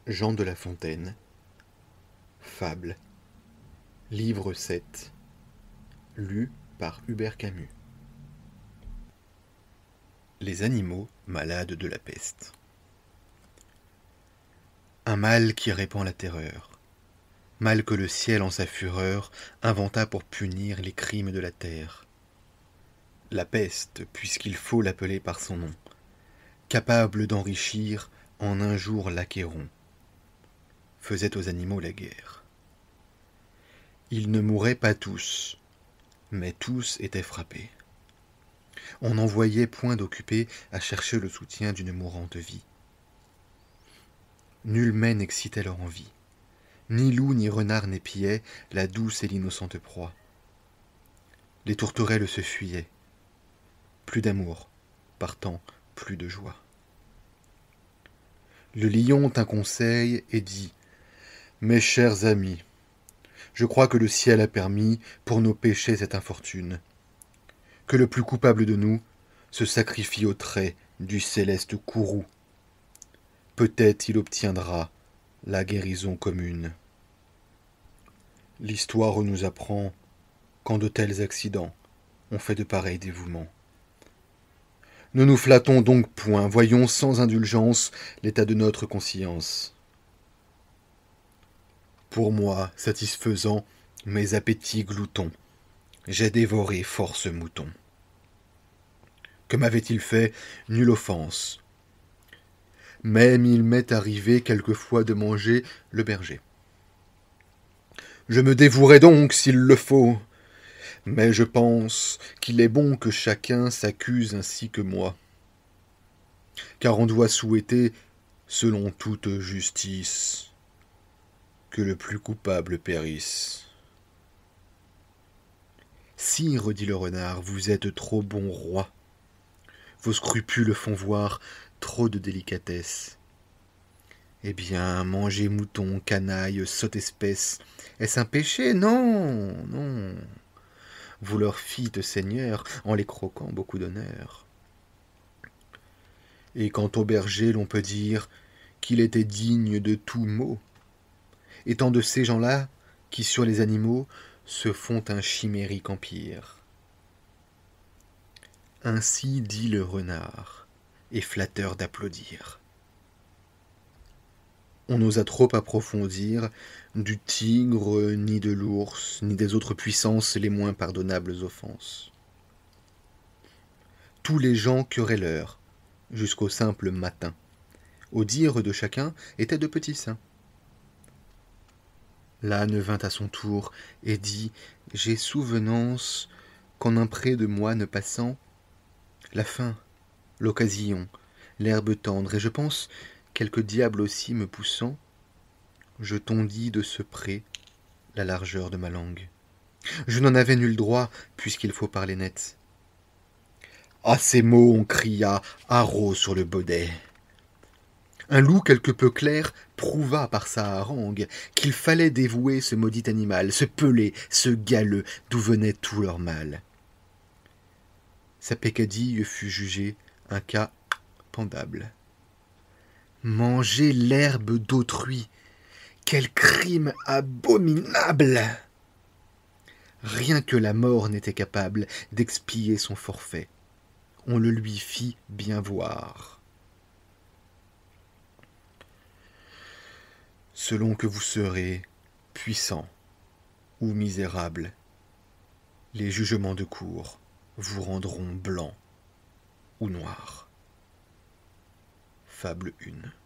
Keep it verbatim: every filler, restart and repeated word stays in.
Jean de La Fontaine. Fable. Livre sept. Lu par Hubert Camus. Les animaux malades de la peste. Un mal qui répand la terreur. Mal que le ciel en sa fureur inventa pour punir les crimes de la terre. La peste, puisqu'il faut l'appeler par son nom, capable d'enrichir en un jour l'Achéron, faisait aux animaux la guerre. Ils ne mouraient pas tous, mais tous étaient frappés. On n'en voyait point d'occupés à chercher le soutien d'une mourante vie. Nul mets n'excitait leur envie. Ni loup ni renard n'épiaient la douce et l'innocente proie. Les tourterelles se fuyaient. Plus d'amour, partant plus de joie. Le lion tint conseil et dit : « Mes chers amis, je crois que le ciel a permis pour nos péchés cette infortune, que le plus coupable de nous se sacrifie au trait du céleste courroux. Peut-être il obtiendra la guérison commune. L'histoire nous apprend qu'en de tels accidents, on fait de pareils dévouements. Ne nous flattons donc point, voyons sans indulgence l'état de notre conscience. Pour moi, satisfaisant mes appétits gloutons, j'ai dévoré force moutons. Que m'avait-il fait? Nulle offense. Même il m'est arrivé quelquefois de manger le berger. Je me dévouerai donc s'il le faut, mais je pense qu'il est bon que chacun s'accuse ainsi que moi, car on doit souhaiter, selon toute justice, que le plus coupable périsse. Sire, dit le renard, vous êtes trop bon roi. Vos scrupules font voir trop de délicatesse. Eh bien, manger mouton, canaille, sotte espèce, est-ce un péché? Non, non. Vous leur fîtes, Seigneur, en les croquant beaucoup d'honneur. Et quant au berger, l'on peut dire qu'il était digne de tout mot, étant de ces gens-là qui, sur les animaux, se font un chimérique empire. Ainsi dit le renard, et flatteur d'applaudir. On n'osa trop approfondir du tigre, ni de l'ours, ni des autres puissances les moins pardonnables offenses. Tous les gens querelleurs, jusqu'au simple matin, au dire de chacun, étaient de petits saints. L'âne vint à son tour et dit : « J'ai souvenance qu'en un près de moi ne passant, la faim, l'occasion, l'herbe tendre, et je pense quelque diable aussi me poussant, je tondis de ce pré la largeur de ma langue. Je n'en avais nul droit, puisqu'il faut parler net. À ces mots on cria haro sur le baudet. Un loup quelque peu clair prouva par sa harangue qu'il fallait dévouer ce maudit animal, ce pelé, ce galeux, d'où venait tout leur mal. Sa peccadille fut jugée un cas pendable. Manger l'herbe d'autrui, quel crime abominable! Rien que la mort n'était capable d'expier son forfait. On le lui fit bien voir. Selon que vous serez puissant ou misérable, les jugements de cour vous rendront blanc ou noir. Fable un.